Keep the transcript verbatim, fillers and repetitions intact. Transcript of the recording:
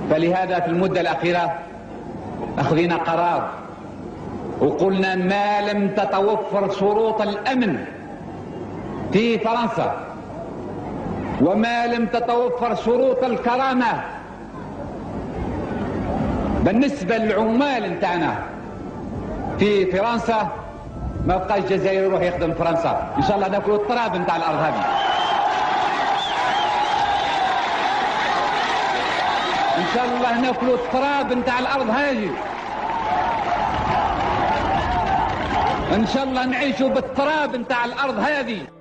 فلهذا في المدة الأخيرة أخذنا قرار وقلنا ما لم تتوفر شروط الأمن في فرنسا وما لم تتوفر شروط الكرامة بالنسبة للعمال نتاعنا في فرنسا، ما بقاش جزائري يروح يخدم فرنسا. ان شاء الله ناكلوا التراب نتاع الارض هذه، ان شاء الله ناكلوا التراب نتاع الارض هذه، ان شاء الله نعيشوا بالتراب نتاع الارض هذه.